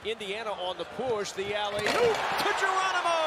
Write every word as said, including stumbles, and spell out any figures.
Indiana on the push. The alley-oop to Geronimo.